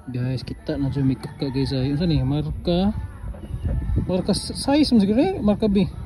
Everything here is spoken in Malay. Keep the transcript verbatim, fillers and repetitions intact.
Guys, kita na jud mi kakak guys ay unsa ni marka marka size mo siguro eh, marka B.